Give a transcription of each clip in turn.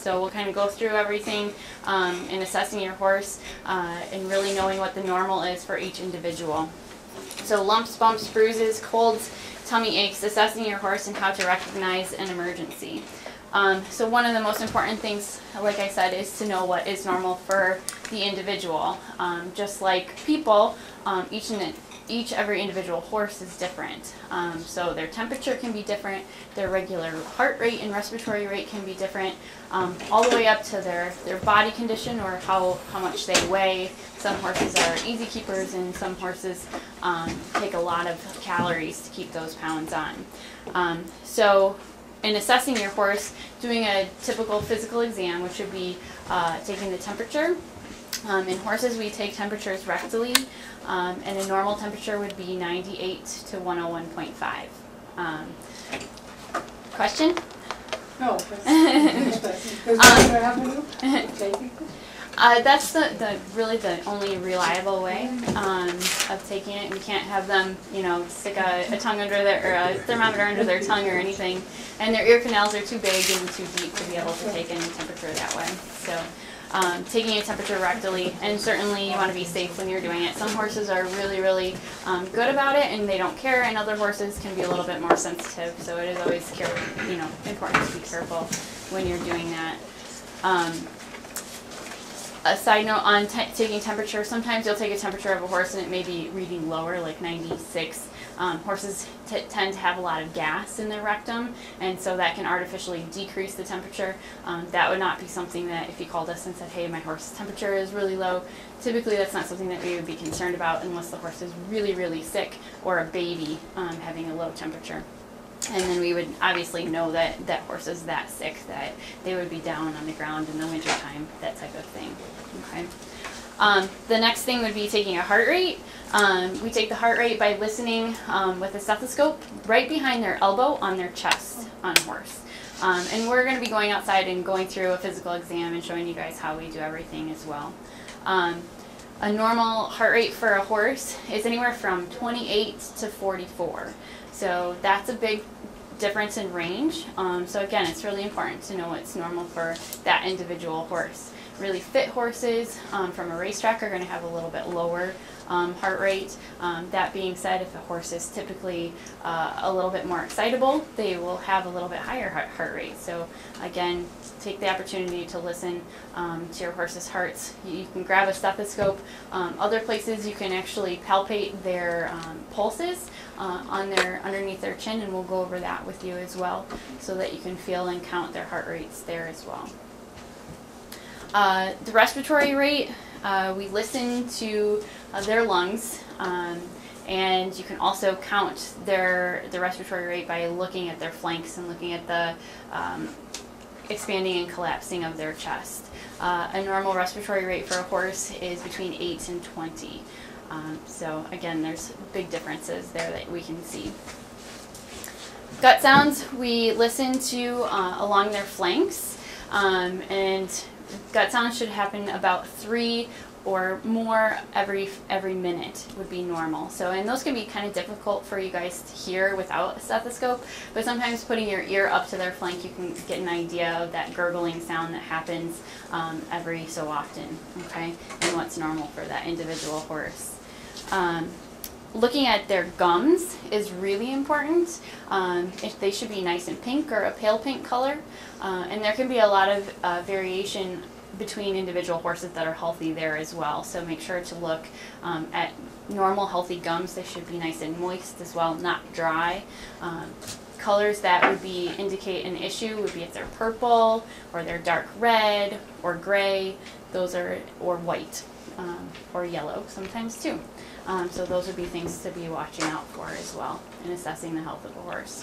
So we'll kind of go through everything in assessing your horse and really knowing what the normal is for each individual. So lumps, bumps, bruises, colds, tummy aches, assessing your horse and how to recognize an emergency. So one of the most important things, like I said, is to know what is normal for the individual. Just like people, every individual horse is different. So their temperature can be different, their regular heart rate and respiratory rate can be different, all the way up to their body condition or how much they weigh. Some horses are easy keepers and some horses take a lot of calories to keep those pounds on. So in assessing your horse, doing a typical physical exam, which would be taking the temperature. In horses, we take temperatures rectally, and a normal temperature would be 98 to 101.5. Question? No. That's really the only reliable way of taking it. We can't have them, stick a tongue under or a thermometer under their tongue or anything, and their ear canals are too big and too deep to be able to take any temperature that way. So taking a temperature rectally, and certainly you want to be safe when you're doing it. Some horses are really, really good about it and they don't care, and other horses can be a little bit more sensitive. So it is always important to be careful when you're doing that. A side note on taking temperature, sometimes you'll take a temperature of a horse and it may be reading lower, like 96. Horses tend to have a lot of gas in their rectum, and so that can artificially decrease the temperature. That would not be something that if you called us and said, hey, my horse's temperature is really low, typically that's not something that we would be concerned about unless the horse is really, really sick or a baby having a low temperature. And then we would obviously know that that horse is that sick that they would be down on the ground in the wintertime, that type of thing. Okay. The next thing would be taking a heart rate. We take the heart rate by listening with a stethoscope right behind their elbow on their chest on a horse. And we're going to be going outside and going through a physical exam and showing you guys how we do everything as well. A normal heart rate for a horse is anywhere from 28 to 44. So that's a big difference in range. So again, it's really important to know what's normal for that individual horse. Really fit horses from a racetrack are going to have a little bit lower heart rate. That being said, if a horse is typically a little bit more excitable, they will have a little bit higher heart rate. So again, take the opportunity to listen to your horse's hearts. You can grab a stethoscope. Other places you can actually palpate their pulses underneath their chin, and we'll go over that with you as well so that you can feel and count their heart rates there as well. The respiratory rate, we listen to their lungs, and you can also count the respiratory rate by looking at their flanks and looking at the expanding and collapsing of their chest. A normal respiratory rate for a horse is between 8 and 20. So again, there's big differences there that we can see. Gut sounds, we listen to along their flanks, and gut sounds should happen about 3 or more every minute would be normal. So, and those can be kind of difficult for you guys to hear without a stethoscope, but sometimes putting your ear up to their flank, you can get an idea of that gurgling sound that happens every so often, okay, and what's normal for that individual horse. Looking at their gums is really important. If they should be nice and pink or a pale pink color, and there can be a lot of variation between individual horses that are healthy there as well. So make sure to look at normal healthy gums. They should be nice and moist as well, not dry. Colors that would indicate an issue would be if they're purple or they're dark red or gray. Those are, or white or yellow sometimes too. So those would be things to be watching out for as well in assessing the health of a horse.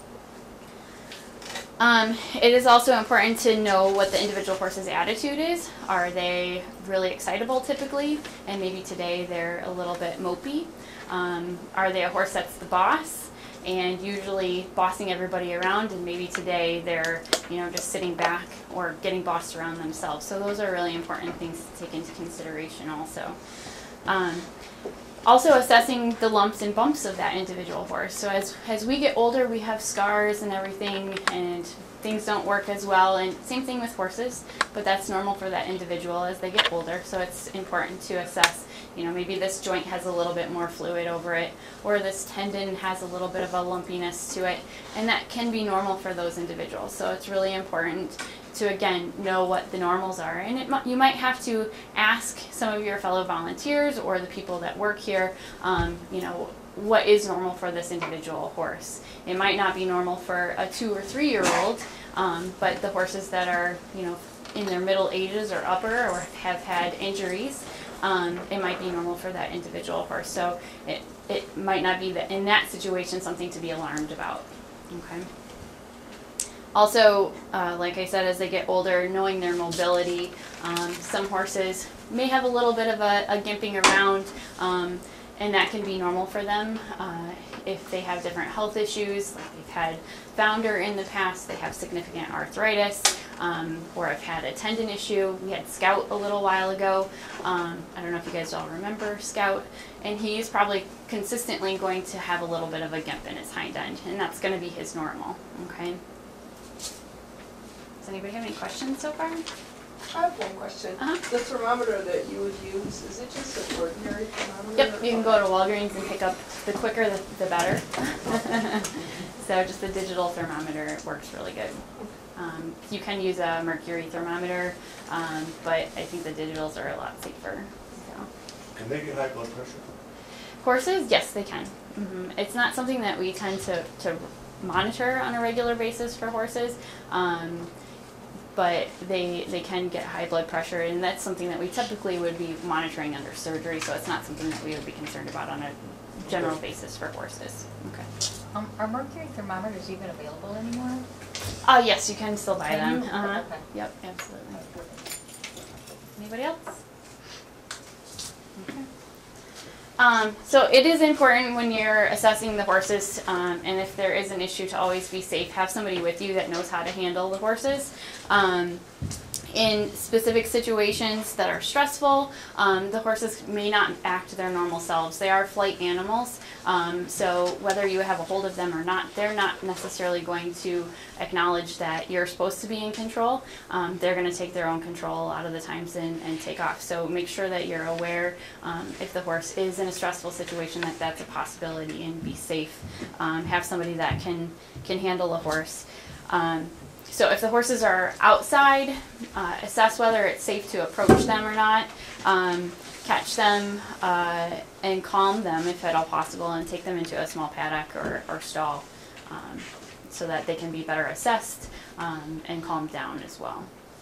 It is also important to know what the individual horse's attitude is. Are they really excitable typically, and maybe today they're a little bit mopey? Are they a horse that's the boss and usually bossing everybody around, and maybe today they're just sitting back or getting bossed around themselves? So those are really important things to take into consideration also. Also assessing the lumps and bumps of that individual horse. So as we get older, we have scars and everything, and things don't work as well, and same thing with horses, but that's normal for that individual as they get older. So it's important to assess, you know, maybe this joint has a little bit more fluid over it, or this tendon has a little bit of a lumpiness to it, and that can be normal for those individuals. So it's really important to, again, know what the normals are. And you might have to ask some of your fellow volunteers or the people that work here, you know, what is normal for this individual horse. It might not be normal for a 2 or 3 year old, but the horses that are, you know, in their middle ages or upper or have had injuries, it might be normal for that individual horse. So it might not be that in that situation something to be alarmed about. Okay. Also, like I said, as they get older, knowing their mobility. Some horses may have a little bit of a gimping around, and that can be normal for them. If they have different health issues, like they've had founder in the past, they have significant arthritis, or have had a tendon issue. We had Scout a little while ago. I don't know if you guys all remember Scout, and he's probably consistently going to have a little bit of a gimp in his hind end, and that's going to be his normal. Okay. Does anybody have any questions so far? I have one question. The thermometer that you would use, is it just an ordinary thermometer? Yep, you can go to Walgreens and pick up, the quicker the better. So just the digital thermometer works really good. You can use a mercury thermometer, but I think the digitals are a lot safer. So. Can they get high blood pressure? Horses, yes, they can. It's not something that we tend to monitor on a regular basis for horses. But they can get high blood pressure, and that's something that we typically would be monitoring under surgery, so it's not something that we would be concerned about on a general basis for horses. Okay. Are mercury thermometers even available anymore? Yes, you can still buy them. Okay. Yep, absolutely. Anybody else? Okay. So it is important when you're assessing the horses, and if there is an issue, to always be safe. Have somebody with you that knows how to handle the horses. In specific situations that are stressful, the horses may not act their normal selves. They are flight animals, so whether you have a hold of them or not, they're not necessarily going to acknowledge that you're supposed to be in control. They're going to take their own control a lot of the times and take off. So make sure that you're aware, if the horse is in a stressful situation, that that's a possibility, and be safe. Have somebody that can handle a horse. So if the horses are outside, assess whether it's safe to approach them or not. Catch them and calm them if at all possible, and take them into a small paddock or stall, so that they can be better assessed and calmed down as well.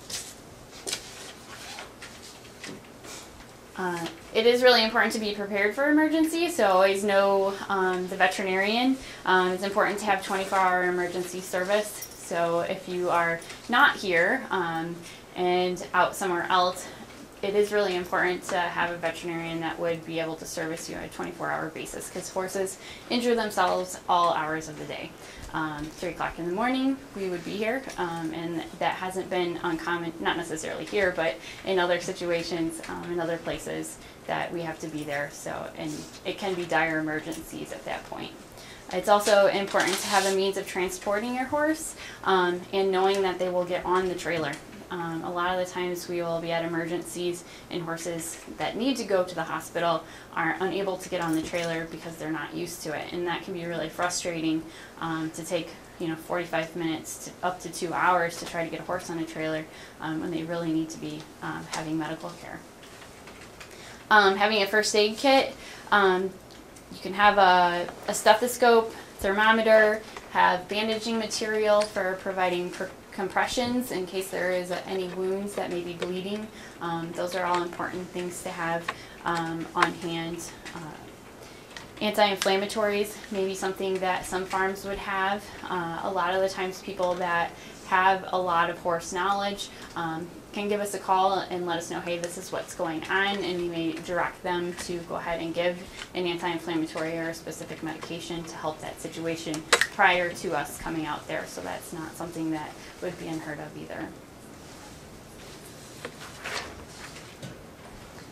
It is really important to be prepared for emergencies, so always know the veterinarian. It's important to have 24-hour emergency service. So if you are not here and out somewhere else, it is really important to have a veterinarian that would be able to service you on a 24-hour basis, because horses injure themselves all hours of the day. 3 o'clock in the morning, we would be here, and that hasn't been uncommon, not necessarily here, but in other situations, in other places, that we have to be there. So, and it can be dire emergencies at that point. It's also important to have a means of transporting your horse, and knowing that they will get on the trailer. A lot of the times we will be at emergencies, and horses that need to go to the hospital are unable to get on the trailer because they're not used to it, and that can be really frustrating, to take 45 minutes to up to 2 hours to try to get a horse on a trailer when they really need to be having medical care. Having a first aid kit. You can have a stethoscope, thermometer, have bandaging material for providing compressions in case there is any wounds that may be bleeding. Those are all important things to have on hand. Anti-inflammatories may be something that some farms would have. A lot of the times people that have a lot of horse knowledge can give us a call and let us know, hey, this is what's going on, and we may direct them to go ahead and give an anti-inflammatory or a specific medication to help that situation prior to us coming out there. So that's not something that would be unheard of either.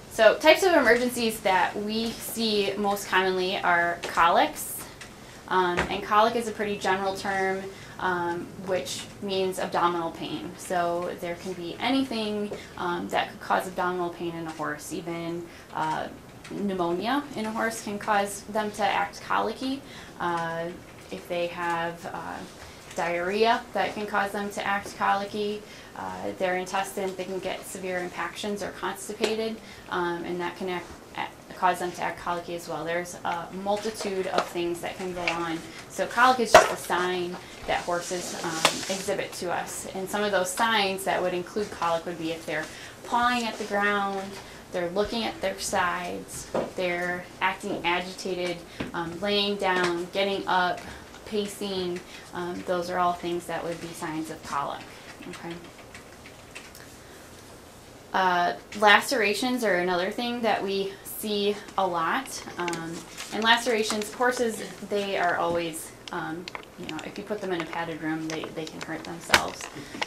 So types of emergencies that we see most commonly are colics. And colic is a pretty general term, which means abdominal pain. So there can be anything that could cause abdominal pain in a horse. Even pneumonia in a horse can cause them to act colicky. If they have diarrhea, that can cause them to act colicky. Their intestines, they can get severe impactions or constipated, and that can cause them to act colicky as well. There's a multitude of things that can go on. So colic is just a sign that horses exhibit to us. And some of those signs that would include colic would be if they're pawing at the ground, they're looking at their sides, they're acting agitated, laying down, getting up, pacing. Those are all things that would be signs of colic. Okay. Lacerations are another thing that we see a lot. And lacerations, horses, they are always, if you put them in a padded room, they can hurt themselves.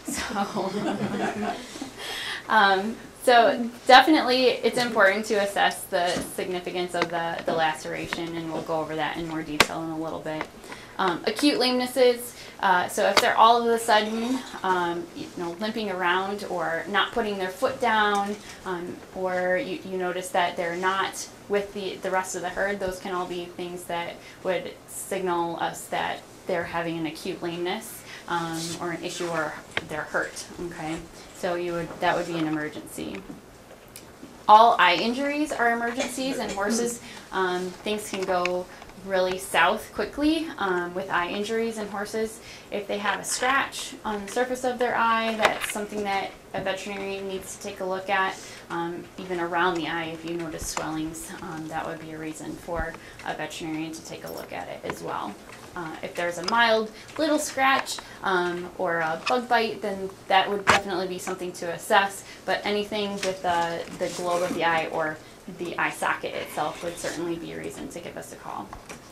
So definitely it's important to assess the significance of the laceration, and we'll go over that in more detail in a little bit. Acute lamenesses, so if they're all of a sudden limping around or not putting their foot down, or you notice that they're not with the rest of the herd, those can all be things that would signal us that they're having an acute lameness or an issue, or they're hurt. Okay, so that would be an emergency. All eye injuries are emergencies in horses. Things can go really south quickly with eye injuries in horses. If they have a scratch on the surface of their eye, that's something that a veterinarian needs to take a look at. Even around the eye, if you notice swellings, that would be a reason for a veterinarian to take a look at it as well. If there's a mild little scratch or a bug bite, then that would definitely be something to assess. But anything with the globe of the eye or the eye socket itself would certainly be a reason to give us a call.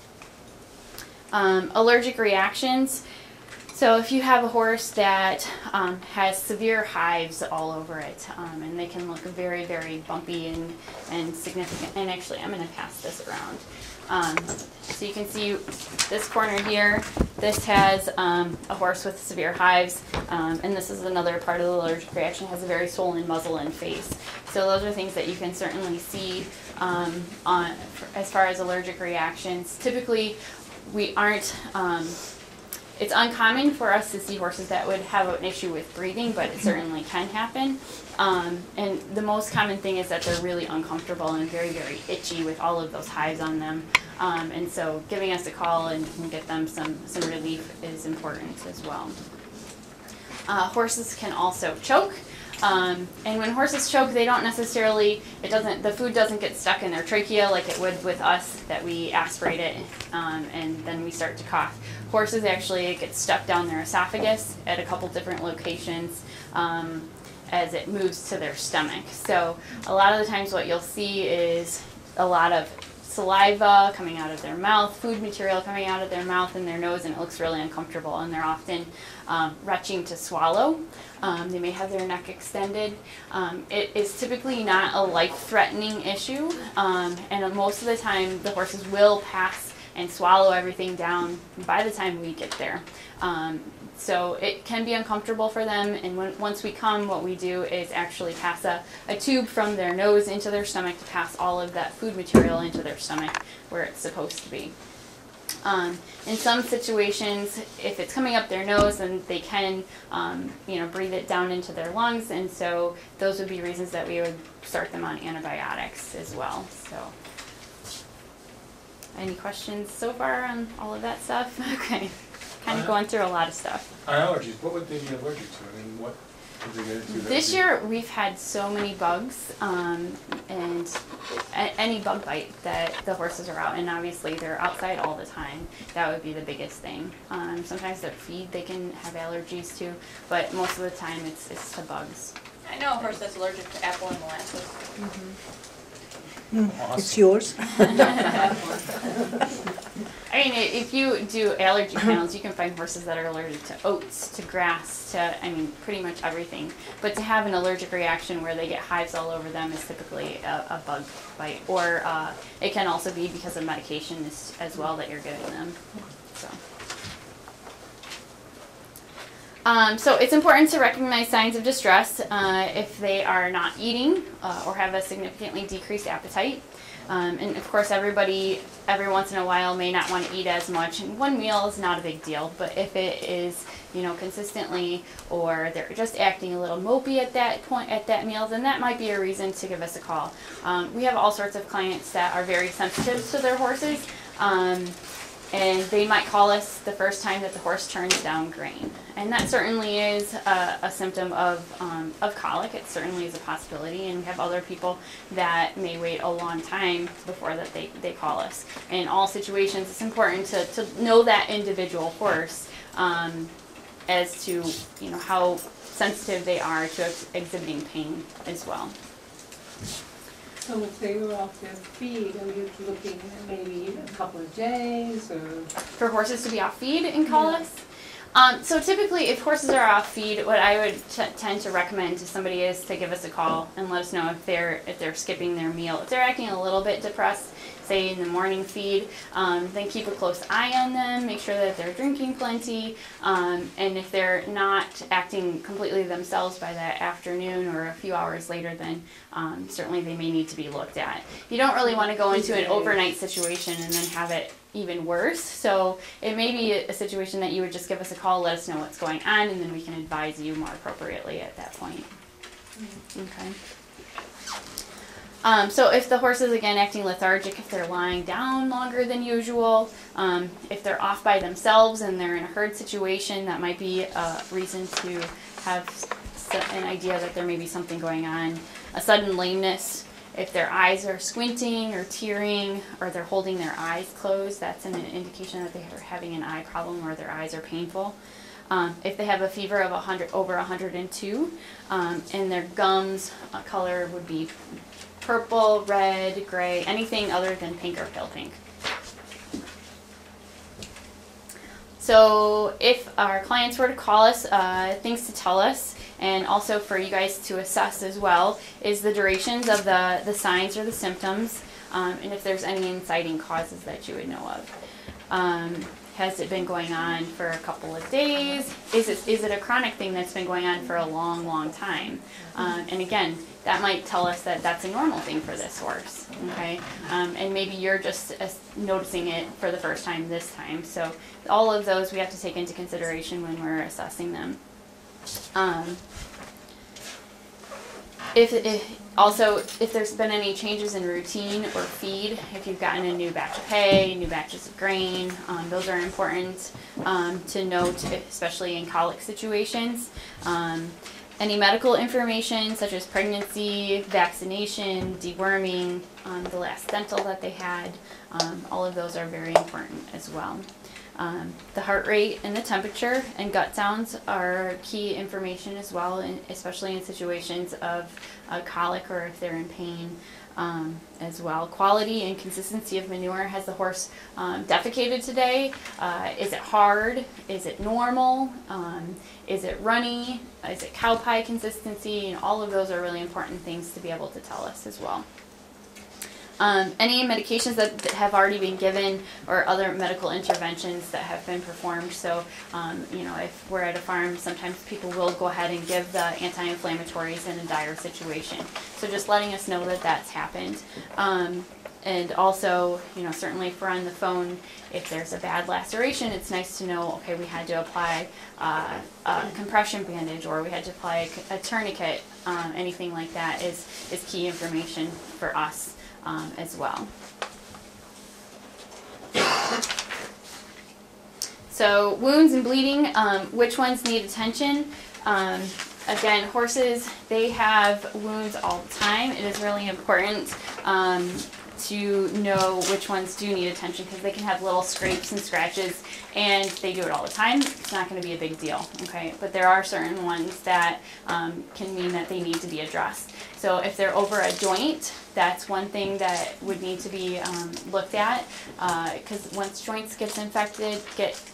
Allergic reactions. So if you have a horse that has severe hives all over it, and they can look very, very bumpy and significant, and actually I'm going to pass this around. So you can see this corner here, this has a horse with severe hives, and this is another part of the allergic reaction, has a very swollen muzzle and face. So those are things that you can certainly see as far as allergic reactions. Typically, we aren't, it's uncommon for us to see horses that would have an issue with breathing, but it certainly can happen. And the most common thing is that they're really uncomfortable and very, very itchy with all of those hives on them. And so giving us a call and get them some relief is important as well. Horses can also choke. And when horses choke, they don't necessarily, the food doesn't get stuck in their trachea like it would with us, that we aspirate it and then we start to cough. Horses, actually, it gets stuck down their esophagus at a couple different locations as it moves to their stomach. So a lot of the times what you'll see is a lot of saliva coming out of their mouth, food material coming out of their mouth and their nose, and it looks really uncomfortable, and they're often retching to swallow. They may have their neck extended. It is typically not a life-threatening issue, and most of the time the horses will pass and swallow everything down by the time we get there. So it can be uncomfortable for them, and once we come, what we do is actually pass a tube from their nose into their stomach to pass all of that food material into their stomach where it's supposed to be. In some situations, if it's coming up their nose, then they can breathe it down into their lungs, and so those would be reasons that we would start them on antibiotics as well. So, any questions so far on all of that stuff? Okay. Kind of going through a lot of stuff. Allergies, what would they be allergic to? I mean, what would they get into? This year we've had so many bugs and any bug bite that the horses are out, and obviously they're outside all the time. That would be the biggest thing. Sometimes their feed they can have allergies to, but most of the time it's to bugs. I know a horse that's allergic to apple and molasses. It's yours. I mean, if you do allergy panels, you can find horses that are allergic to oats, to grass, to, I mean, pretty much everything. But to have an allergic reaction where they get hives all over them is typically a bug bite. Or it can also be because of medication as well that you're giving them. So it's important to recognize signs of distress if they are not eating or have a significantly decreased appetite. And of course, everybody every once in a while may not want to eat as much, and one meal is not a big deal. But if it is, you know, consistently, or they're just acting a little mopey at that point at that meal, then that might be a reason to give us a call. We have all sorts of clients that are very sensitive to their horses, and they might call us the first time that the horse turns down grain. And that certainly is a symptom of colic. It certainly is a possibility. And we have other people that may wait a long time before that they call us. In all situations, it's important to know that individual horse as to, you know, how sensitive they are to exhibiting pain as well. So if they were off their feed, are you looking at maybe a couple of days or? For horses to be off feed in colics? So typically, if horses are off feed, what I would tend to recommend to somebody is to give us a call and let us know if they're skipping their meal. If they're acting a little bit depressed, say in the morning feed, then keep a close eye on them, make sure that they're drinking plenty, and if they're not acting completely themselves by that afternoon or a few hours later, then certainly they may need to be looked at. You don't really want to go into an overnight situation and then have it even worse, so it may be a situation that you would just give us a call, let us know what's going on, and then we can advise you more appropriately at that point. Okay. So if the horse is again acting lethargic, if they're lying down longer than usual, if they're off by themselves and they're in a herd situation, that might be a reason to have an idea that there may be something going on. A sudden lameness, if their eyes are squinting or tearing or they're holding their eyes closed, that's an indication that they're having an eye problem or their eyes are painful. If they have a fever of over 102 and their gums color would be purple, red, gray, anything other than pink or pale pink. So if our clients were to call us, things to tell us, and also for you guys to assess as well, is the durations of the signs or the symptoms, and if there's any inciting causes that you would know of. Has it been going on for a couple of days? Is it a chronic thing that's been going on for a long, long time? And again, that might tell us that that's a normal thing for this horse, okay? And maybe you're just noticing it for the first time this time. So all of those we have to take into consideration when we're assessing them. If there's been any changes in routine or feed, if you've gotten a new batch of hay, new batches of grain, those are important to note, especially in colic situations. Any medical information such as pregnancy, vaccination, deworming, the last dental that they had, all of those are very important as well. The heart rate and the temperature and gut sounds are key information as well, especially in situations of colic or if they're in pain as well. Quality and consistency of manure. Has the horse defecated today? Is it hard? Is it normal? Is it runny? Is it cow pie consistency? And all of those are really important things to be able to tell us as well. Any medications that have already been given or other medical interventions that have been performed. So, you know, if we're at a farm, sometimes people will go ahead and give the anti-inflammatories in a dire situation. So just letting us know that that's happened. And also, you know, certainly if we're on the phone, if there's a bad laceration, it's nice to know, okay, we had to apply a compression bandage or we had to apply a tourniquet. Anything like that is key information for us. As well. So wounds and bleeding, which ones need attention? Again, horses, they have wounds all the time. It is really important to know which ones do need attention, because they can have little scrapes and scratches, and they do it all the time. It's not going to be a big deal, okay? But there are certain ones that can mean that they need to be addressed. So if they're over a joint, that's one thing that would need to be looked at, because once joints get infected,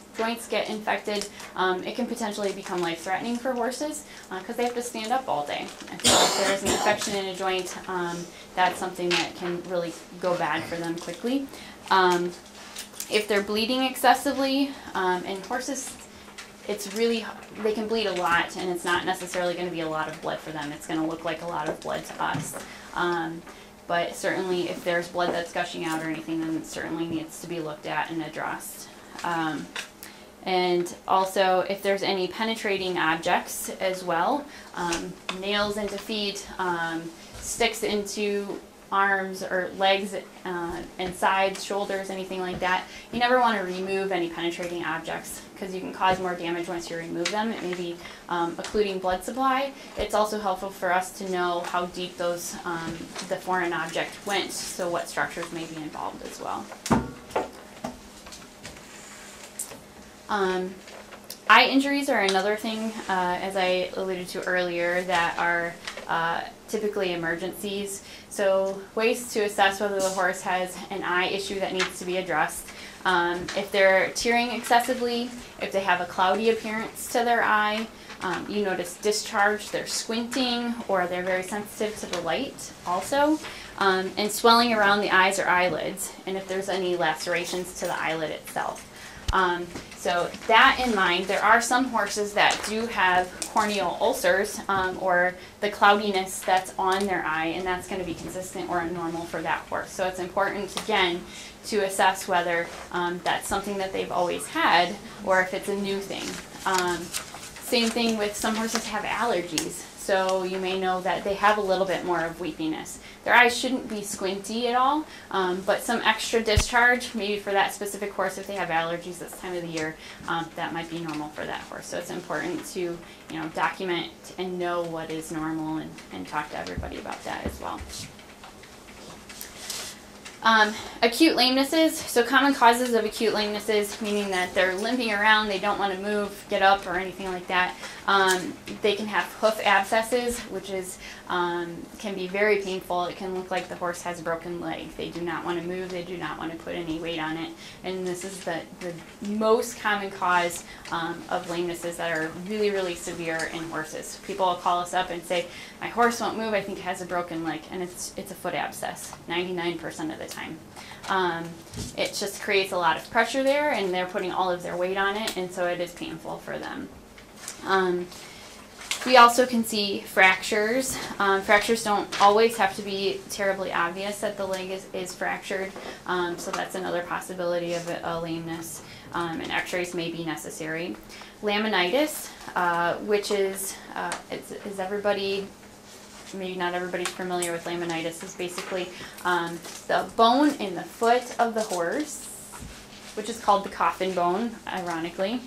it can potentially become life-threatening for horses because they have to stand up all day. And so if there's an infection in a joint, that's something that can really go bad for them quickly. If they're bleeding excessively, and horses, they can bleed a lot, and it's not necessarily going to be a lot of blood for them. It's going to look like a lot of blood to us. But certainly if there's blood that's gushing out or anything, then it certainly needs to be looked at and addressed. And also if there's any penetrating objects as well, nails into feet, sticks into arms or legs and sides, shoulders, anything like that. You never want to remove any penetrating objects because you can cause more damage once you remove them. It may be occluding blood supply. It's also helpful for us to know how deep those the foreign object went, so what structures may be involved as well. Eye injuries are another thing, as I alluded to earlier, that are typically emergencies. So ways to assess whether the horse has an eye issue that needs to be addressed. If they're tearing excessively, if they have a cloudy appearance to their eye, you notice discharge, they're squinting, or they're very sensitive to the light also, and swelling around the eyes or eyelids, and if there's any lacerations to the eyelid itself. So that in mind, there are some horses that do have corneal ulcers, or the cloudiness that's on their eye, and that's going to be consistent or normal for that horse. So it's important, again, to assess whether that's something that they've always had or if it's a new thing. Same thing with some horses have allergies. So you may know that they have a little bit more of weepiness. Their eyes shouldn't be squinty at all, but some extra discharge, maybe for that specific horse, if they have allergies this time of the year, that might be normal for that horse. So it's important to, document and know what is normal and talk to everybody about that as well. Acute lamenesses, so common causes of acute lamenesses, meaning that they're limping around, they don't want to move, get up, or anything like that. They can have hoof abscesses, which is can be very painful. It can look like the horse has a broken leg. They do not want to move, they do not want to put any weight on it. And this is the most common cause of lamenesses that are really, really severe in horses. People will call us up and say, my horse won't move, I think it has a broken leg, and it's a foot abscess, 99% of the time. It just creates a lot of pressure there, and they're putting all of their weight on it, and so it is painful for them. We also can see fractures. Fractures don't always have to be terribly obvious that the leg is fractured, so that's another possibility of a lameness, and x-rays may be necessary. Laminitis, which is everybody, maybe not everybody's familiar with laminitis, is basically the bone in the foot of the horse, which is called the coffin bone, ironically.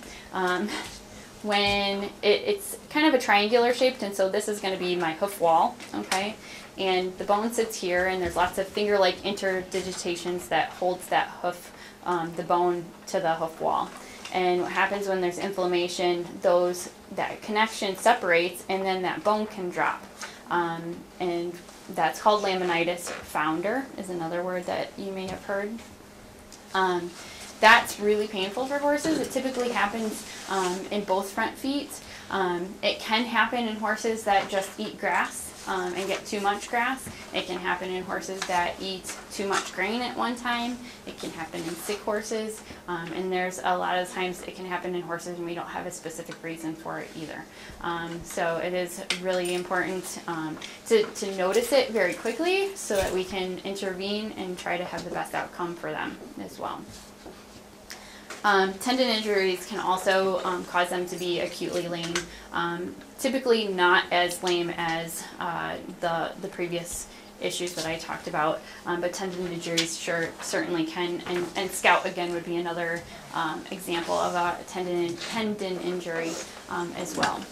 When it's kind of a triangular shaped, and so this is going to be my hoof wall, okay? And the bone sits here, and there's lots of finger-like interdigitations that holds that hoof, the bone to the hoof wall. And what happens when there's inflammation, that connection separates, and then that bone can drop. And that's called laminitis. Founder is another word that you may have heard. That's really painful for horses. It typically happens in both front feet. It can happen in horses that just eat grass and get too much grass. It can happen in horses that eat too much grain at one time. It can happen in sick horses. And there's a lot of times it can happen in horses and we don't have a specific reason for it either. So it is really important to notice it very quickly so that we can intervene and try to have the best outcome for them as well. Tendon injuries can also cause them to be acutely lame. Typically not as lame as the previous issues that I talked about, but tendon injuries certainly can, and scout again would be another example of a tendon injury as well.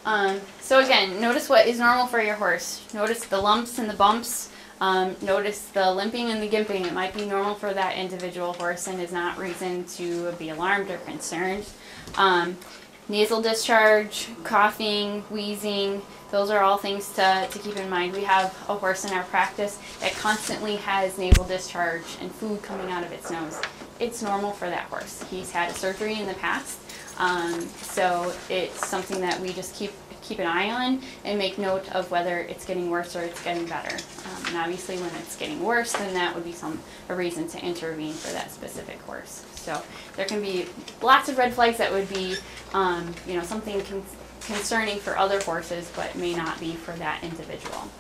So again, notice what is normal for your horse. Notice the lumps and the bumps. Notice the limping and the gimping. It might be normal for that individual horse and is not reason to be alarmed or concerned. Nasal discharge, coughing, wheezing, those are all things to keep in mind. We have a horse in our practice that constantly has nasal discharge and food coming out of its nose. It's normal for that horse. He's had a surgery in the past, so it's something that we just keep an eye on and make note of whether it's getting worse or it's getting better. And obviously when it's getting worse, then that would be a reason to intervene for that specific horse. So there can be lots of red flags that would be something concerning for other horses, but may not be for that individual.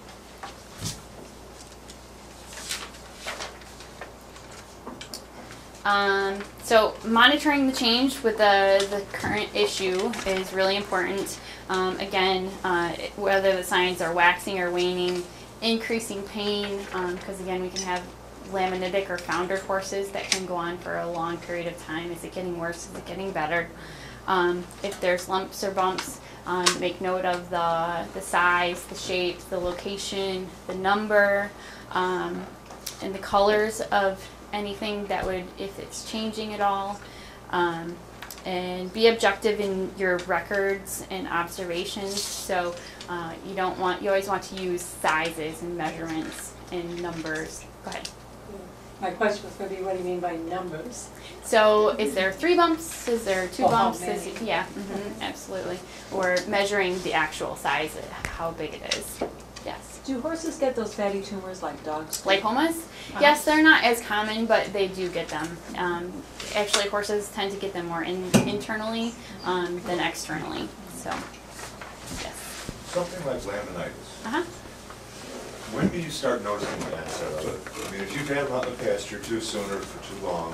So monitoring the change with the current issue is really important. Again, whether the signs are waxing or waning, increasing pain, because again we can have laminitic or founder horses that can go on for a long period of time. Is it getting worse? Is it getting better? If there's lumps or bumps, make note of the size, the shape, the location, the number, and the colors of anything that would, if it's changing at all, and be objective in your records and observations. So you always want to use sizes and measurements and numbers. Go ahead. My question was going to be, what do you mean by numbers? So is there 3 bumps? Is there 2 Well, how bumps? many? Yeah, absolutely. Or measuring the actual size, how big it is. Yes. Do horses get those fatty tumors like dogs do? Lipomas? Yes, they're not as common, but they do get them. Actually, horses tend to get them more internally than externally. So, yes. Something like laminitis. Uh-huh. When do you start noticing the onset of it? I mean, if you've had them out in the pasture too soon or for too long,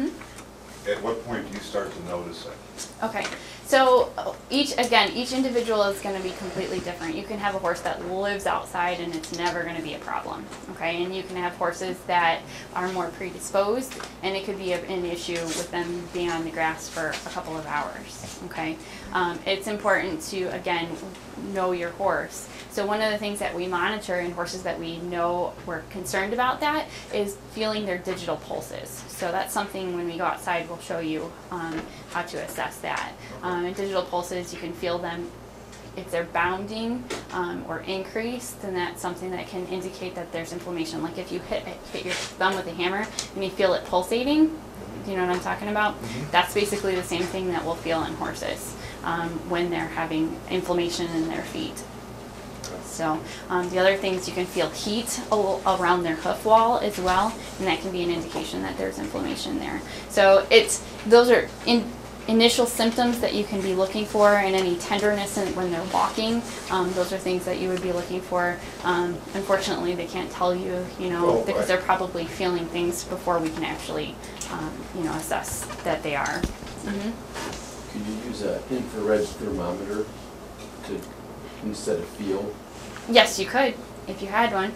at what point do you start to notice it? Okay, so each individual is going to be completely different. You can have a horse that lives outside and it's never going to be a problem, okay? And you can have horses that are more predisposed, and it could be an issue with them being on the grass for a couple of hours, okay? It's important to, again, know your horse. So one of the things that we monitor in horses that we know we're concerned about that is feeling their digital pulses. So that's something when we go outside we'll show you how to assess that. In digital pulses you can feel them if they're bounding or increased, then that's something that can indicate that there's inflammation. Like if you hit your thumb with a hammer and you feel it pulsating, do you know what I'm talking about? That's basically the same thing that we'll feel in horses when they're having inflammation in their feet. So the other things, you can feel heat around their hoof wall as well, and that can be an indication that there's inflammation there. So those are initial symptoms that you can be looking for, and any tenderness when they're walking. Those are things that you would be looking for. Unfortunately, they can't tell you, because they're probably feeling things before we can actually, assess that they are. Could you use an infrared thermometer instead of feel? Yes, you could, if you had one.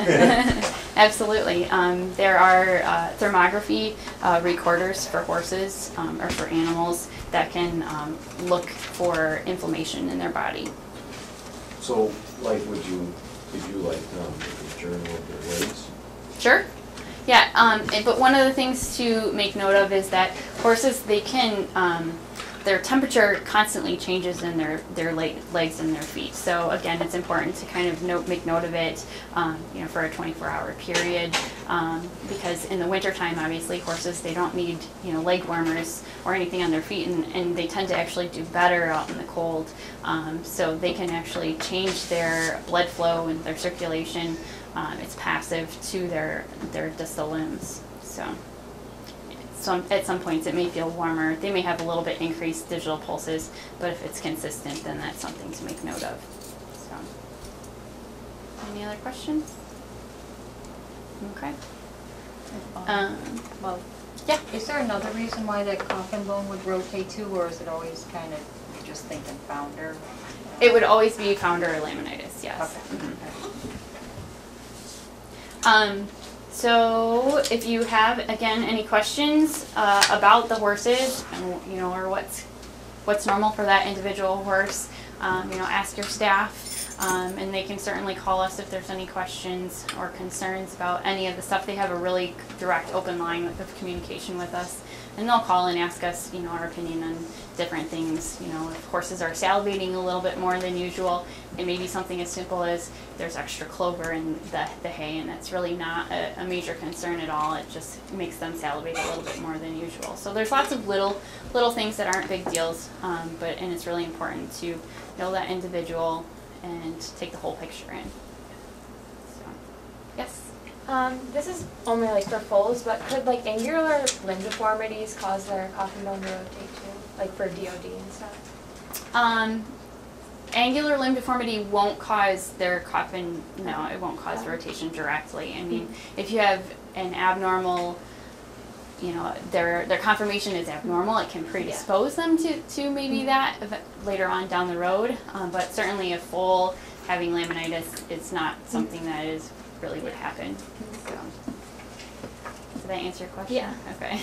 Absolutely. There are thermography recorders for horses or for animals that can look for inflammation in their body. So, like, could you make a journal of their legs? Sure. Yeah, but one of the things to make note of is that horses, they can, their temperature constantly changes in their legs and their feet. So again, it's important to kind of make note of it, for a 24-hour period, because in the wintertime, obviously, horses, they don't need, leg warmers or anything on their feet, and they tend to actually do better out in the cold. So they can actually change their blood flow and their circulation. It's passive to their distal limbs. So at some points it may feel warmer. They may have a little bit increased digital pulses, but if it's consistent, then that's something to make note of. So, any other questions? Okay. Well, yeah. Is there another reason why that coffin bone would rotate too, or is it always kind of, you're just thinking founder? It would always be founder or laminitis, yes. Okay. So if you have, again, any questions about the horses, or what's normal for that individual horse, ask your staff. And they can certainly call us if there's any questions or concerns about any of the stuff. They have a really direct, open line of communication with us. And they'll call and ask us, our opinion on different things. If horses are salivating a little bit more than usual, it may be something as simple as there's extra clover in the hay, and that's really not a major concern at all. It just makes them salivate a little bit more than usual. So there's lots of little things that aren't big deals, and it's really important to know that individual and take the whole picture in. So, yes? This is only for foals, but could angular limb deformities cause their coffin bone to rotate too? For DOD and stuff? Angular limb deformity won't cause their coffin, no, it won't cause rotation directly. I mean, if you have an abnormal, their conformation is abnormal, it can predispose them to maybe that later on down the road. But certainly a foal having laminitis, it's not something that is really would happen. So, did that answer your question? Yeah. Okay.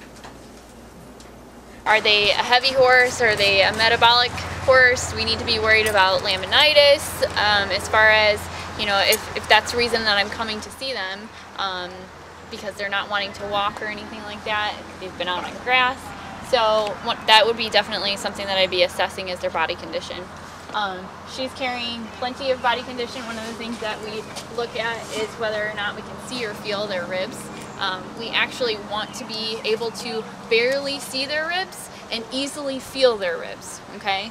Are they a heavy horse? Are they a metabolic horse? We need to be worried about laminitis. As far as, if that's the reason that I'm coming to see them, because they're not wanting to walk or anything like that. They've been out on grass. So that would be definitely something that I'd be assessing as their body condition. She's carrying plenty of body condition. One of the things that we look at is whether or not we can see or feel their ribs. We actually want to be able to barely see their ribs and easily feel their ribs, okay?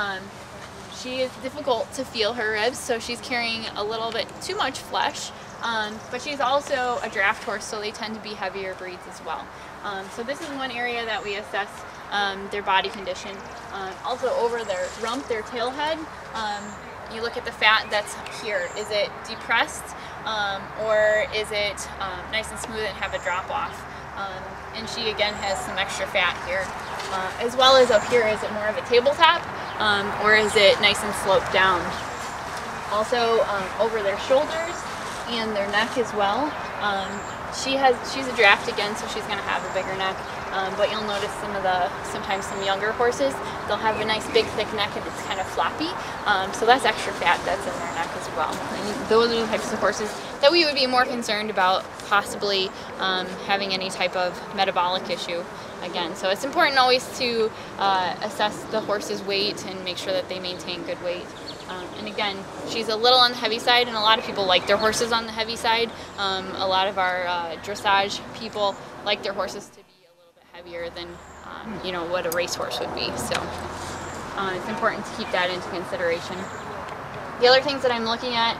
She is difficult to feel her ribs, so she's carrying a little bit too much flesh. But she's also a draft horse, so they tend to be heavier breeds as well. So this is one area that we assess their body condition. Also over their rump, their tail head, you look at the fat that's here. Is it depressed or is it nice and smooth and have a drop off? And she again has some extra fat here. As well as up here, is it more of a tabletop or is it nice and sloped down? Also over their shoulders and their neck as well. She's a draft again, so she's going to have a bigger neck. But you'll notice sometimes some younger horses, they'll have a nice big thick neck and it's kind of floppy. So that's extra fat that's in their neck as well. And those are the types of horses that we would be more concerned about possibly having any type of metabolic issue again. So it's important always to assess the horse's weight and make sure that they maintain good weight. And again, she's a little on the heavy side, and a lot of people like their horses on the heavy side. A lot of our dressage people like their horses to be a little bit heavier than what a racehorse would be. So it's important to keep that into consideration. The other things that I'm looking at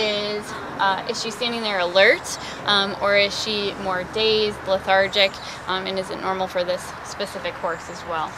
is she standing there alert, or is she more dazed, lethargic, and is it normal for this specific horse as well?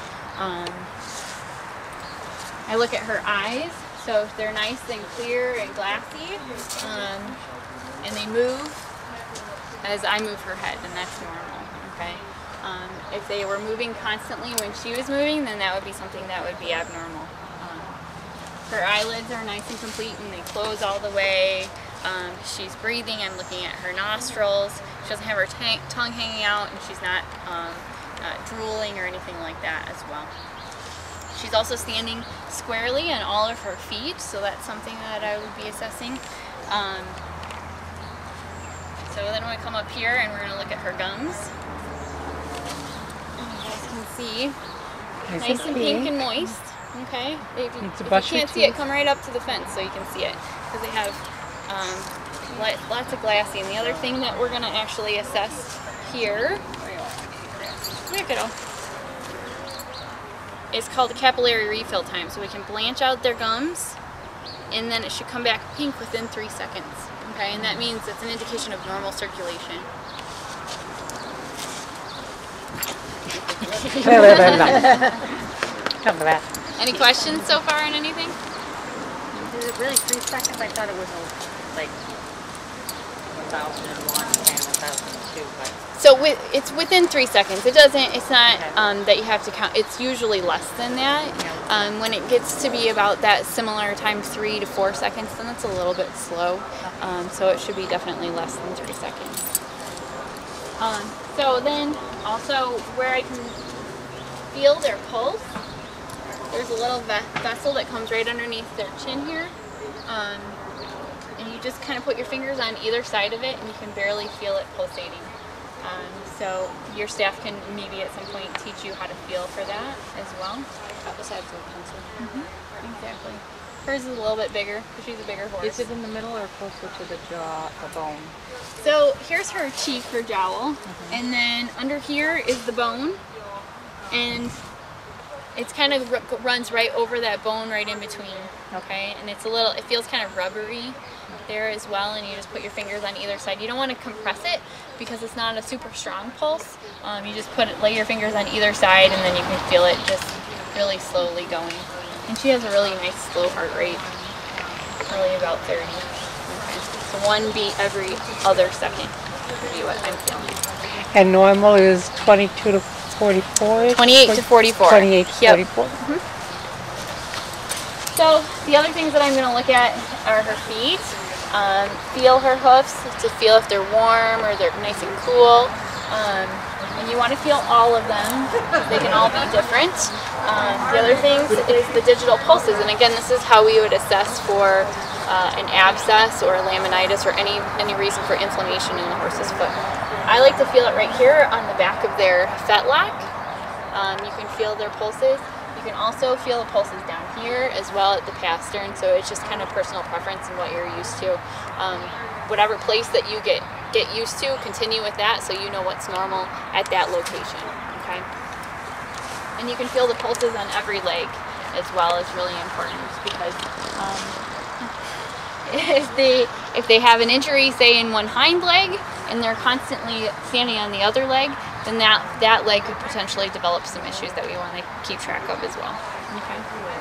I look at her eyes. So if they're nice and clear and glassy, and they move as I move her head, then that's normal, okay? If they were moving constantly when she was moving, then that would be something that would be abnormal. Her eyelids are nice and complete and they close all the way. She's breathing, I'm looking at her nostrils. She doesn't have her tongue hanging out, and she's not drooling or anything like that as well. She's also standing squarely on all of her feet, so that's something that I would be assessing. So then we come up here and we're going to look at her gums. And you guys can see, nice and pink and moist. Okay, if you can't see it, come right up to the fence so you can see it, because they have lots of glassy. And the other thing that we're going to actually assess here, it's called a capillary refill time. So we can blanch out their gums, and then it should come back pink within 3 seconds. Okay, and that means it's an indication of normal circulation. Any questions so far on anything? Is it really 3 seconds? I thought it was like 1001 and 1002, but... So it's within 3 seconds. It's not that you have to count. It's usually less than that. When it gets to be about that similar time, 3 to 4 seconds, then it's a little bit slow. So it should be definitely less than 3 seconds. So then also where I can feel their pulse there's a little vessel that comes right underneath their chin here. And you just kind of put your fingers on either side of it and you can barely feel it pulsating. So your staff can maybe at some point teach you how to feel for that as well. Besides the pencil. Exactly. Hers is a little bit bigger because she's a bigger horse. Is it in the middle or closer to the jaw, the bone? So here's her cheek, her jowl, and then under here is the bone, and it's kind of runs right over that bone right in between, okay? And it's it feels kind of rubbery there as well, and you just put your fingers on either side. You don't want to compress it because it's not a super strong pulse. You just lay your fingers on either side, and then you can feel it just really slowly going. And she has a really nice slow heart rate, probably about 30. Okay. So 1 beat every other second would be what I'm feeling. And normal is 22 to 44? 28 to 44. 28 to 44. So the other things that I'm going to look at are her feet. Feel her hoofs to feel if they're warm or they're nice and cool. And you want to feel all of them. They can all be different. The other things is the digital pulses, and again, this is how we would assess for an abscess or a laminitis or any reason for inflammation in the horse's foot. I like to feel it right here on the back of their fetlock. You can feel their pulses. You can also feel the pulses down here as well at the pastern, so it's just kind of personal preference and what you're used to. Whatever place that you get used to, continue with that so you know what's normal at that location, okay? And you can feel the pulses on every leg as well. Is really important because if they have an injury, say in one hind leg, and they're constantly standing on the other leg, then that leg could potentially develop some issues that we want to keep track of as well. Okay.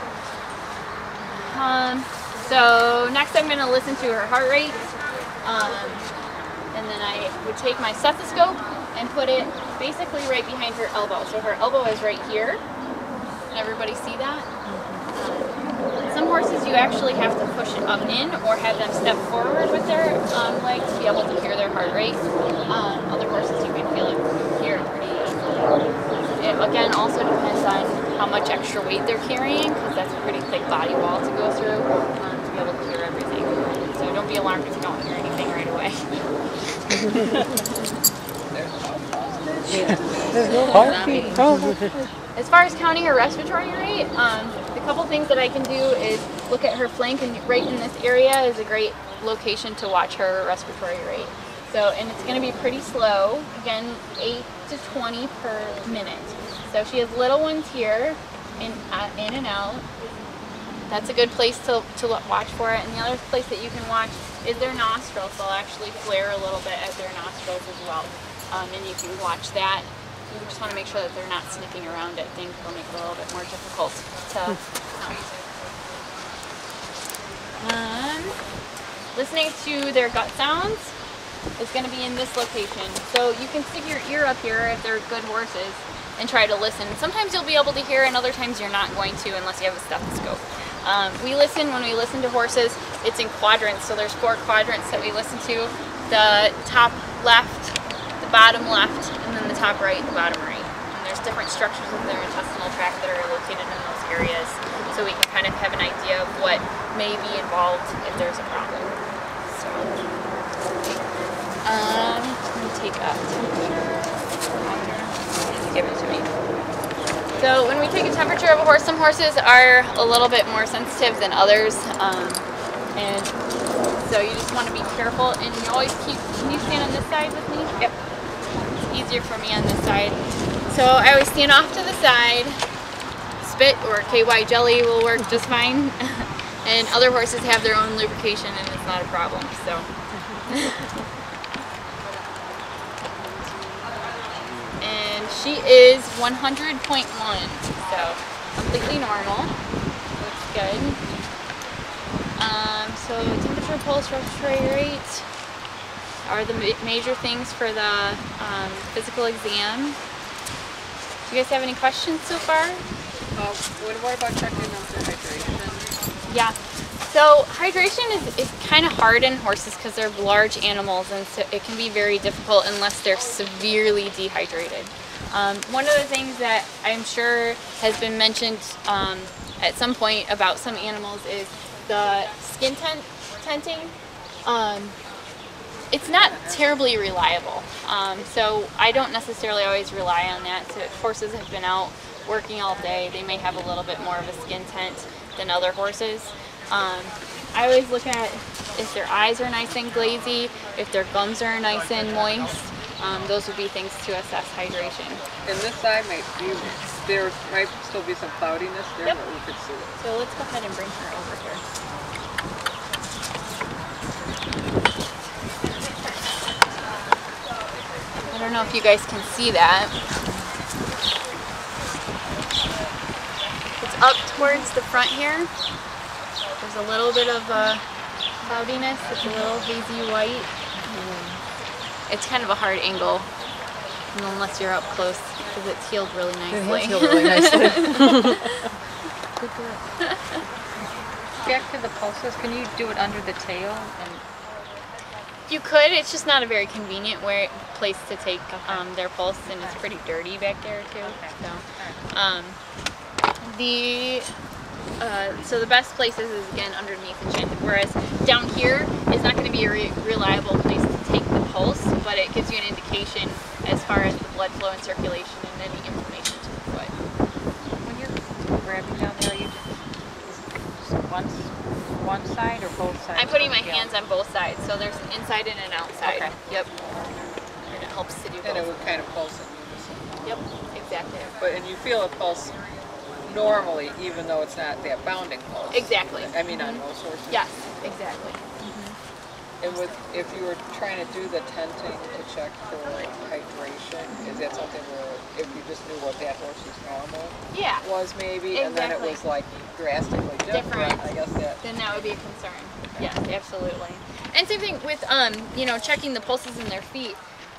So next I'm going to listen to her heart rate, and then I would take my stethoscope and put it basically right behind her elbow. So her elbow is right here. Can everybody see that? Some horses you actually have to push it up in or have them step forward with their leg to be able to hear their heart rate. Other horses you can feel it here pretty easily. It again also depends on how much extra weight they're carrying, because that's a pretty thick body wall to go through to be able to hear everything. So don't be alarmed if you don't hear anything right away. As far as counting her respiratory rate, the couple things that I can do is look at her flank, and right in this area is a great location to watch her respiratory rate. So, and it's going to be pretty slow, again 8 to 20 per minute. So she has little ones here, in and out. That's a good place to watch for it. And the other place that you can watch is their nostrils. They'll actually flare a little bit at their nostrils as well. And you can watch that. You just want to make sure that they're not sniffing around at things. It'll make it a little bit more difficult to count. Listening to their gut sounds is going to be in this location. So you can stick your ear up here if they're good horses and try to listen. Sometimes you'll be able to hear, and other times you're not going to unless you have a stethoscope. When we listen to horses, it's in quadrants. So there's 4 quadrants that we listen to. The top left, the bottom left, and then the top right, the bottom right. And there's different structures of their intestinal tract that are located in those areas. So we can kind of have an idea of what may be involved if there's a problem. So, let me take a temperature. Give it to me. So when we take a temperature of a horse, some horses are a little bit more sensitive than others, and so you just want to be careful. And you always can you stand on this side with me? Yep. It's easier for me on this side. So I always stand off to the side. Spit or KY jelly will work just fine. And other horses have their own lubrication, and it's not a problem. So. She is 100.1, so completely normal. Looks good. So temperature, pulse, respiratory rate are the major things for the physical exam. Do you guys have any questions so far? What about checking out their hydration? Yeah. So hydration is kind of hard in horses because they're large animals, and so it can be very difficult unless they're severely dehydrated. One of the things that I'm sure has been mentioned at some point about some animals is the skin tenting. It's not terribly reliable, so I don't necessarily always rely on that. So if horses have been out working all day, they may have a little bit more of a skin tent than other horses. I always look at if their eyes are nice and glazy, if their gums are nice and moist. Those would be things to assess hydration. And this side there might still be some cloudiness there, Yep. but we could see it. So let's go ahead and bring her over here. I don't know if you guys can see that. It's up towards the front here. There's a little bit of cloudiness. It's a little hazy white. It's kind of a hard angle, unless you're up close, because it's healed really nicely. It's healed really nicely. Back to the pulses, can you do it under the tail? And You could. It's just not a very convenient place to take their pulse, and it's pretty dirty back there too. So the best places is again underneath the chin, whereas down here is not going to be a reliable place to take the pulse, but it gives you an indication as far as the blood flow and circulation and any inflammation to the foot. when you're grabbing down there, you just one side or both sides? I'm putting my hands on both sides, so there's an inside and an outside. Okay. Yep. And it helps to do both. And it would kind of pulse in unison. Yep, exactly. And you feel a pulse normally, even though it's not that bounding pulse. Exactly. I mean, on most horses. Yes, exactly. And if you were trying to do the tenting to check for hydration, is that something where if you just knew what that horse's normal Yeah. was maybe, and then it Exactly. was like drastically different, I guess that. Then that would be a concern. Yes, absolutely. And same thing with checking the pulses in their feet.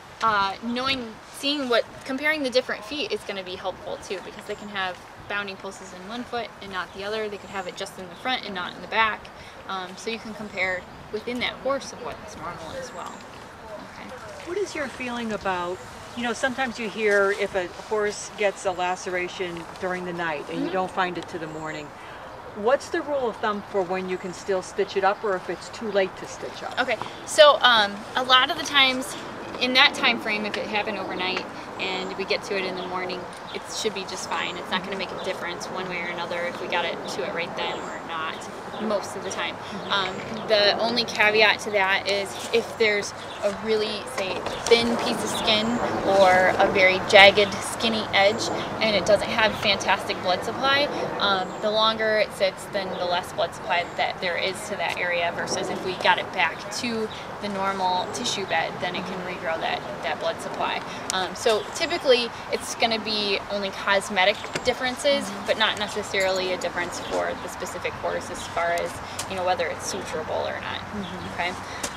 Comparing the different feet is going to be helpful too, because they can have bounding pulses in one foot and not the other. They could have it just in the front and not in the back. So you can compare within that horse of what's normal as well. Okay. What is your feeling about, sometimes you hear if a horse gets a laceration during the night and you don't find it to the morning, what's the rule of thumb for when you can still stitch it up, or if it's too late to stitch up? Okay, so a lot of the times in that time frame, if it happened overnight and we get to it in the morning, it should be just fine. It's not going to make a difference one way or another if we got it to it right then or not, most of the time. The only caveat to that is if there's a really, say, thin piece of skin or a very jagged, skinny edge, and it doesn't have fantastic blood supply, the longer it sits, then the less blood supply that there is to that area, versus if we got it back to the normal tissue bed, then it can regrow that blood supply. So typically it's going to be only cosmetic differences, but not necessarily a difference for the specific horse as far as whether it's suturable or not. Okay.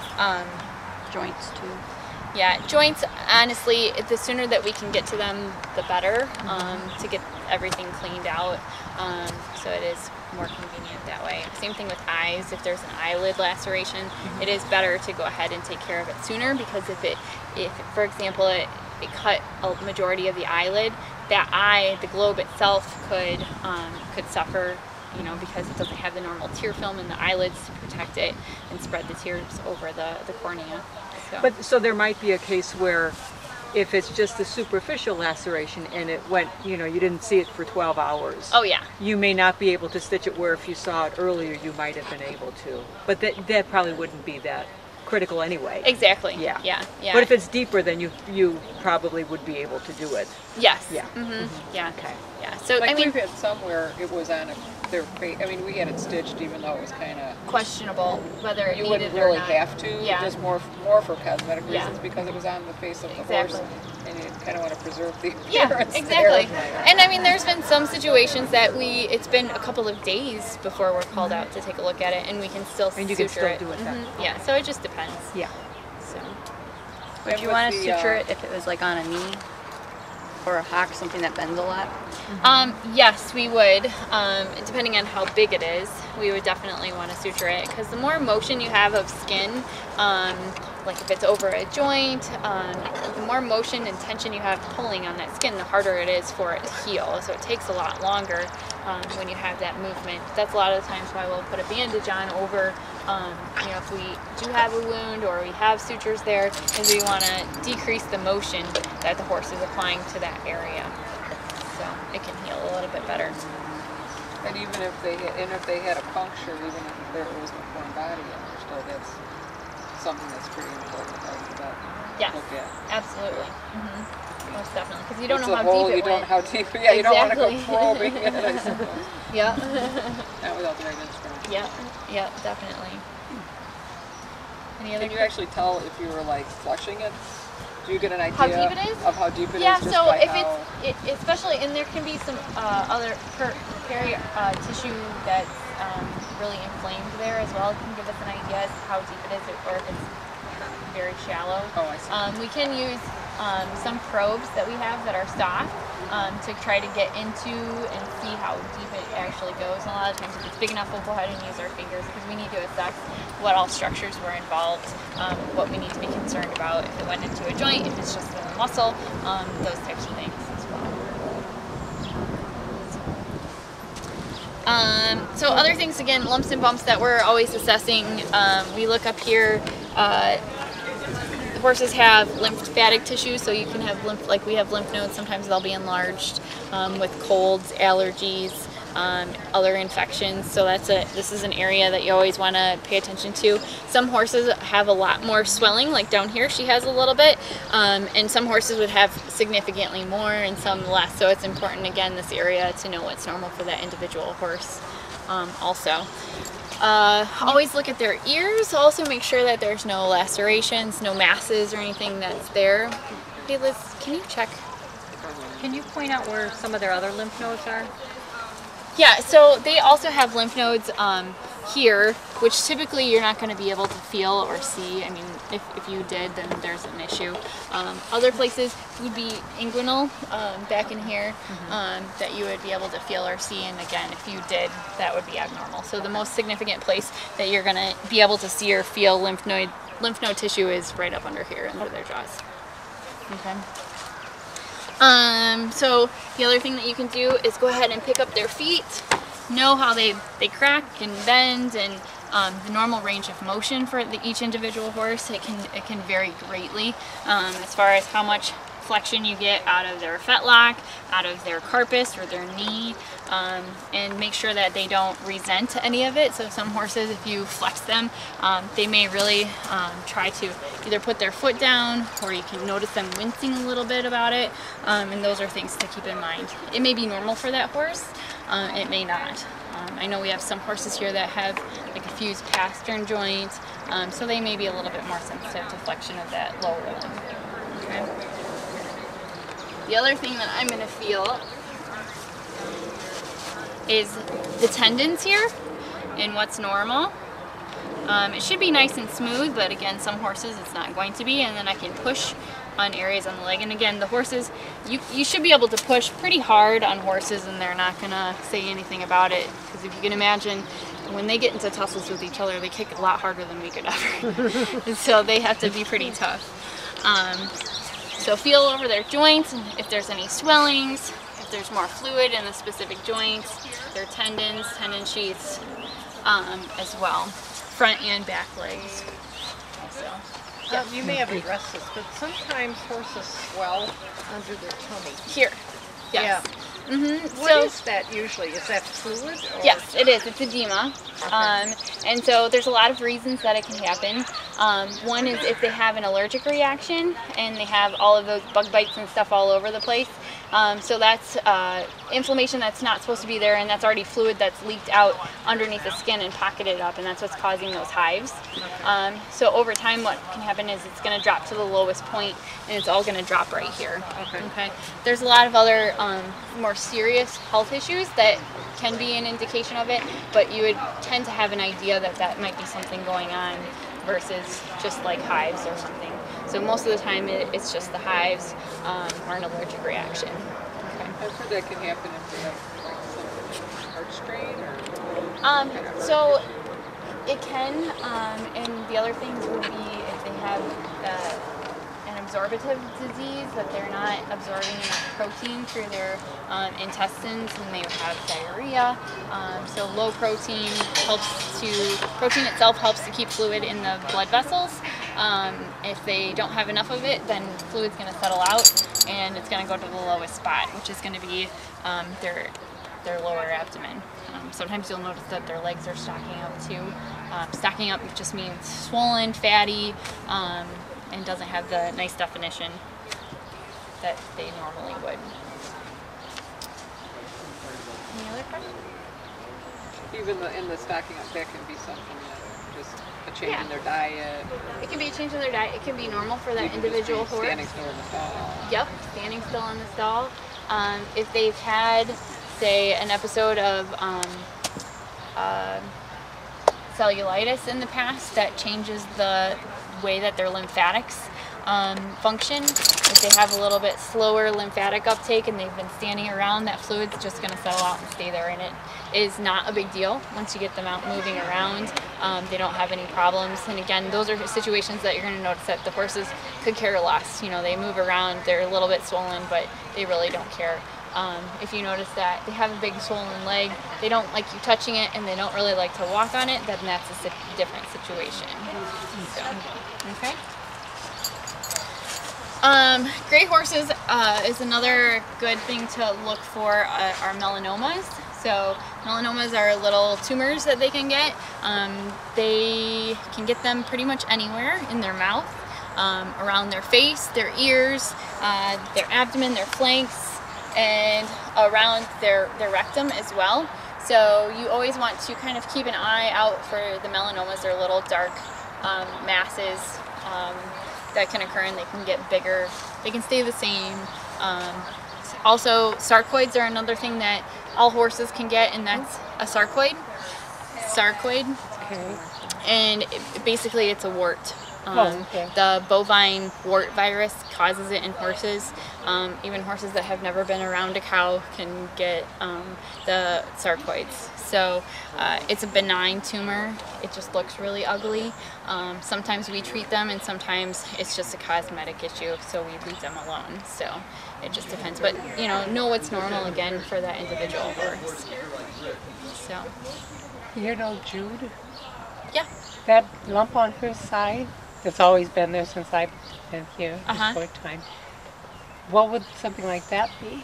Joints too. Yeah, joints, honestly, the sooner that we can get to them, the better, to get everything cleaned out. So it is more convenient that way. Same thing with eyes. If there's an eyelid laceration, it is better to go ahead and take care of it sooner, because if for example, it cut a majority of the eyelid, that eye, the globe itself, could suffer, because it doesn't have the normal tear film in the eyelids to protect it and spread the tears over the cornea. So there might be a case where if it's just a superficial laceration and it went, you didn't see it for 12 hours. Oh yeah. You may not be able to stitch it, where if you saw it earlier, you might have been able to. But that probably wouldn't be that critical anyway. Exactly. Yeah. Yeah. Yeah. But if it's deeper, then you probably would be able to do it. Yes. Yeah. Yeah. Okay. Yeah. So Like we've had somewhere it was on their face. I mean, we had it stitched even though it was kind of questionable whether it you needed wouldn't it or really not. have to. Yeah. Just more for cosmetic reasons, because it was on the face of the horse, and you kind of want to preserve the appearance. Yeah, exactly. there. And I mean, there's been some situations that it's been a couple of days before we're called out to take a look at it, and we can still And you suture can still it. do it then. Yeah, so it just depends. Yeah. So Would you want to suture it if it was like on a knee? or a hock, something that bends a lot? Yes, we would. Depending on how big it is, we would definitely want to suture it, because the more motion you have of skin, like if it's over a joint, the more motion and tension you have pulling on that skin, the harder it is for it to heal. So it takes a lot longer when you have that movement. That's a lot of the times why we'll put a bandage on over, you know, if we do have a wound or we have sutures there, is we want to decrease the motion that the horse is applying to that area, so it can heal a little bit better. And even if they had a puncture, even if there was no foreign body in there, still that's something that's pretty important to look at. Absolutely. Most definitely, because you don't It's know a how hole, deep it you don't went. know how deep. Yeah, you don't want to go Exactly. probing it, I suppose. Yeah. Not without the right instrument. Yeah, definitely. Any other Can you actually tell if you were like flushing it? Do you get an idea how deep it is? of how deep it Yeah, is? so if how... it's, especially, and there can be some other peri tissue that's really inflamed there as well. It can give us an idea as to how deep it is, or if it's very shallow. Oh, I see. We can use some probes that we have that are soft to try to get into and see how deep it actually goes. And a lot of times if it's big enough, we'll go ahead and use our fingers, because we need to assess what all structures were involved, what we need to be concerned about, if it went into a joint, if it's just a muscle, those types of things as well. So other things, again, lumps and bumps that we're always assessing, we look up here. Horses have lymphatic tissue, so you can have lymph, like we have lymph nodes. Sometimes they'll be enlarged with colds, allergies, other infections. So this is an area that you always want to pay attention to. Some horses have a lot more swelling, like down here she has a little bit, and some horses would have significantly more and some less. So it's important, again, this area, to know what's normal for that individual horse also. Always look at their ears. Also make sure that there's no lacerations, no masses or anything that's there. Hey Liz, can you check? Can you point out where some of their other lymph nodes are? Yeah, so they also have lymph nodes here, which typically you're not going to be able to feel or see. I mean, if you did, then there's an issue. Other places would be inguinal, back in here, that you would be able to feel or see, and again, if you did, that would be abnormal. So the most significant place that you're going to be able to see or feel lymph node tissue is right up under here, under their jaws. Okay. So the other thing that you can do is go ahead and pick up their feet, know how they crack and bend, and the normal range of motion for each individual horse. It can vary greatly as far as how much flexion you get out of their fetlock, out of their carpus or their knee, and make sure that they don't resent any of it. So some horses, if you flex them, they may really try to either put their foot down, or you can notice them wincing a little bit about it, and those are things to keep in mind. It may be normal for that horse, it may not. I know we have some horses here that have like a fused pastern joint, so they may be a little bit more sensitive to flexion of that lower limb. Okay. The other thing that I'm going to feel is the tendons here and what's normal. It should be nice and smooth, but again, some horses it's not going to be, and then I can push on areas on the leg. And again, the horses, you should be able to push pretty hard on horses and they're not going to say anything about it, because if you can imagine, when they get into tussles with each other, they kick a lot harder than we could ever. So they have to be pretty tough. So feel over their joints, and if there's any swellings, if there's more fluid in the specific joints, their tendons, tendon sheaths as well, front and back legs. So, You may have addressed this, but sometimes horses swell under their tummy. Here, yes. Yeah. What is that usually? Is that fluid? Or? Yes, it is. It's edema. Okay. And so there's a lot of reasons that it can happen. One is if they have an allergic reaction and they have all of those bug bites and stuff all over the place. So that's inflammation that's not supposed to be there, and that's already fluid that's leaked out underneath the skin and pocketed up, and that's what's causing those hives. Okay. So over time what can happen is it's going to drop to the lowest point, and it's all going to drop right here. Okay. There's a lot of other more serious health issues that can be an indication of it, but you would tend to have an idea that that might be something going on versus just like hives or something. So most of the time it's just the hives or an allergic reaction. Okay. I've heard that can happen if they have like some heart strain or so it can, and the other things would be if they have an absorptive disease, that they're not absorbing enough protein through their intestines, and they would have diarrhea. So low protein protein itself helps to keep fluid in the blood vessels. If they don't have enough of it, then fluid's going to settle out, and it's going to go to the lowest spot, which is going to be their lower abdomen. Sometimes you'll notice that their legs are stocking up too. Stocking up just means swollen, fatty, and doesn't have the nice definition that they normally would. Any other questions? even in the stocking up, that can be something that just a change in their diet. It can be a change in their diet. It can be normal for that individual horse. Standing still in the stall. Yep, standing still in the stall. If they've had, say, an episode of cellulitis in the past, that changes the way that their lymphatics function. If they have a little bit slower lymphatic uptake and they've been standing around, that fluid's just going to settle out and stay there, and it is not a big deal once you get them out moving around. They don't have any problems, and again, those are situations that you're going to notice that the horses could care less. You know, they move around, they're a little bit swollen, but they really don't care. If you notice that they have a big swollen leg, they don't like you touching it, and they don't really like to walk on it, then that's a different situation. So, okay. Gray horses is another good thing to look for are melanomas. So melanomas are little tumors that they can get. They can get them pretty much anywhere in their mouth, around their face, their ears, their abdomen, their flanks, and around their rectum as well. So you always want to kind of keep an eye out for the melanomas. They're little dark masses that can occur, and they can get bigger. They can stay the same. Also, sarcoids are another thing that all horses can get, and that's a sarcoid. Sarcoid. Okay. And basically it's a wart. Okay. The bovine wart virus causes it in horses. Even horses that have never been around a cow can get the sarcoids. So it's a benign tumor. It just looks really ugly. Sometimes we treat them, and sometimes it's just a cosmetic issue, so we leave them alone. So it just depends. But you know what's normal again for that individual horse. So. You know Jude? Yeah. That lump on her side, it's always been there since I've been here a short time. What would something like that be?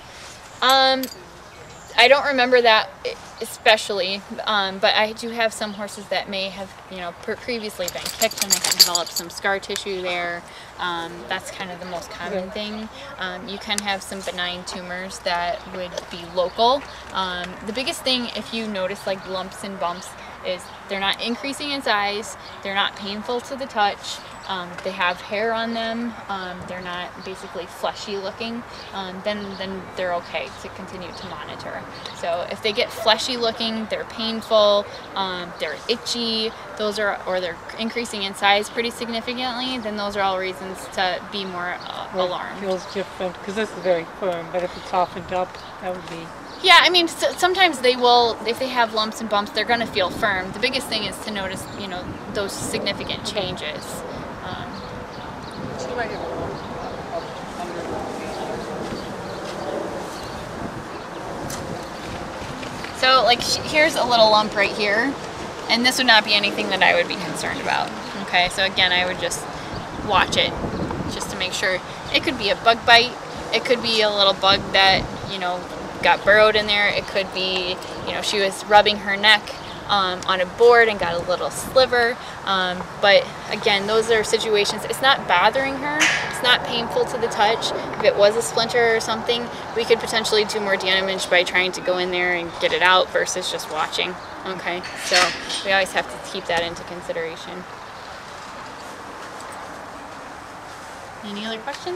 I don't remember that especially, but I do have some horses that may have, previously been kicked and they have developed some scar tissue there. That's kind of the most common thing. You can have some benign tumors that would be local. The biggest thing, if you notice like lumps and bumps, is they're not increasing in size, they're not painful to the touch, they have hair on them, they're not basically fleshy looking, then they're okay to continue to monitor. So if they get fleshy looking, they're painful, they're itchy, or they're increasing in size pretty significantly, then those are all reasons to be more alarmed. It feels different because this is very firm, but if it's softened up, that would be... Yeah, I mean, sometimes they will, if they have lumps and bumps, they're going to feel firm. The biggest thing is to notice, those significant changes. She might have a lump under the So, like, here's a little lump right here, and this would not be anything that I would be concerned about. Okay, so again, I would just watch it, just to make sure. It could be a bug bite. It could be a little bug that, got burrowed in there. It could be, she was rubbing her neck on a board and got a little sliver. But again, those are situations, it's not bothering her, it's not painful to the touch. If it was a splinter or something, we could potentially do more damage by trying to go in there and get it out versus just watching. Okay, so we always have to keep that into consideration. Any other questions?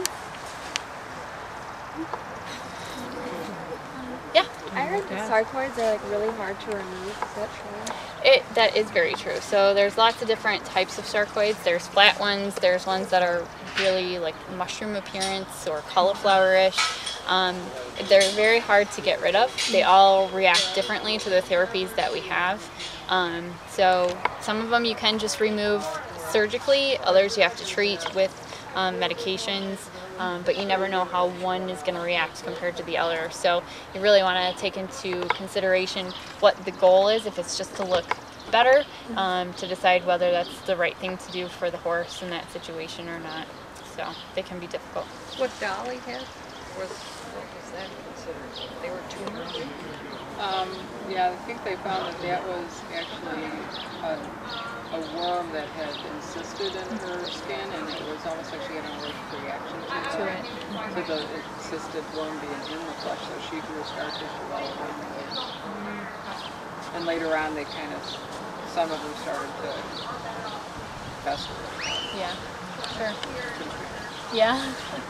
Yeah. I heard the sarcoids are like really hard to remove. Is that true? That is very true. So there's lots of different types of sarcoids. There's flat ones. There's ones that are really like mushroom appearance or cauliflower-ish. They're very hard to get rid of. They all react differently to the therapies that we have. So some of them you can just remove surgically, others you have to treat with medications, but you never know how one is going to react compared to the other. So you really want to take into consideration what the goal is, if it's just to look better, to decide whether that's the right thing to do for the horse in that situation or not. So they can be difficult. What Dolly had, what was that considered? They were tumors? Yeah, I think they found that that was actually a worm that had encysted in her skin, and it was almost like she had an allergic reaction to it. So the encysted worm being in the flesh, so she grew scar tissue all around there. And later on, they kind of, some of them started to fester. Yeah, sure. Yeah.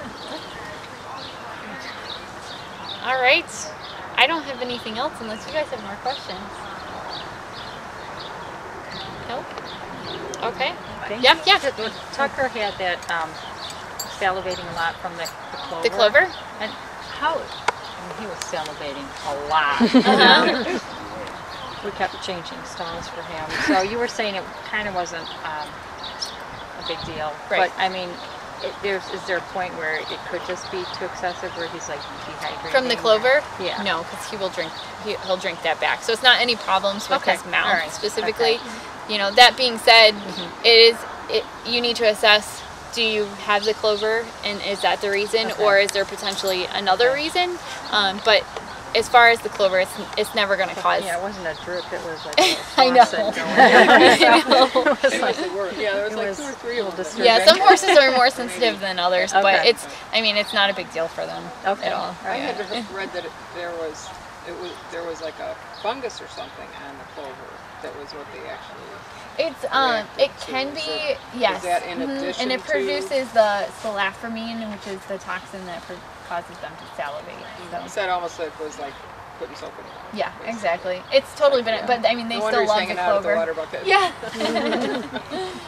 All right. I don't have anything else unless you guys have more questions. No? Okay. Yeah. Tucker had that salivating a lot from the clover. The clover? And how, he was salivating a lot. We kept changing stalls for him. So you were saying it kind of wasn't a big deal. Right. But I mean, is there a point where it could just be too excessive, where he's like dehydrated? From the clover? Yeah. No, because he'll drink that back. So it's not any problems with his mouth specifically. Okay. You know, that being said, you need to assess, do you have the clover and is that the reason, or is there potentially another reason? But as far as the clover, it's never going to cause. Yeah, it wasn't a drip, it was like a I know. It was like 2 or 3 of them. Yeah, some horses are more sensitive than others, but it's not a big deal for them at all. I had read that there was like a fungus or something on the clover. That was what they actually. It can be, yes. Is that in addition and it produces the salaframine, which is the toxin that causes them to salivate. So. Is that almost like was like putting soap in it? Yeah, exactly. It's totally been, but I mean, they still love the clover. Out at the water bucket. Yeah.